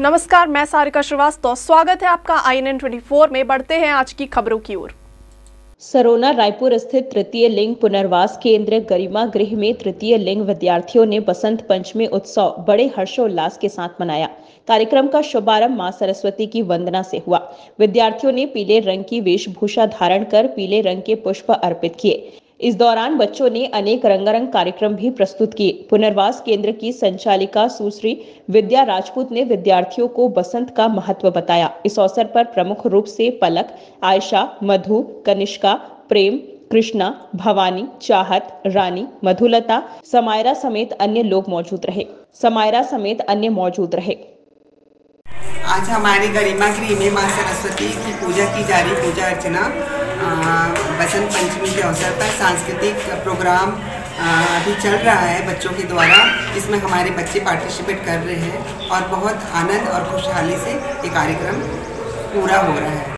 नमस्कार, मैं सारिका श्रीवास्तव। स्वागत है आपका INN 24 में। बढ़ते हैं आज की खबरों की ओर। सरोना रायपुर स्थित तृतीय लिंग पुनर्वास केंद्र गरिमा गृह में तृतीय लिंग विद्यार्थियों ने बसंत पंचमी उत्सव बड़े हर्षोल्लास के साथ मनाया। कार्यक्रम का शुभारंभ मां सरस्वती की वंदना से हुआ। विद्यार्थियों ने पीले रंग की वेशभूषा धारण कर पीले रंग के पुष्प अर्पित किए। इस दौरान बच्चों ने अनेक रंगारंग कार्यक्रम भी प्रस्तुत किए। पुनर्वास केंद्र की संचालिका सुश्री विद्या राजपूत ने विद्यार्थियों को बसंत का महत्व बताया। इस अवसर पर प्रमुख रूप से पलक, आयशा, मधु, कनिष्का, प्रेम, कृष्णा, भवानी, चाहत, रानी, मधुलता, समायरा समेत अन्य लोग मौजूद रहे। आज हमारी गरिमा गृह में मां सरस्वती की पूजा की जा रही, पूजा अर्चना बसंत पंचमी के अवसर पर सांस्कृतिक प्रोग्राम अभी चल रहा है बच्चों के द्वारा, जिसमें हमारे बच्चे पार्टिसिपेट कर रहे हैं और बहुत आनंद और खुशहाली से ये कार्यक्रम पूरा हो रहा है।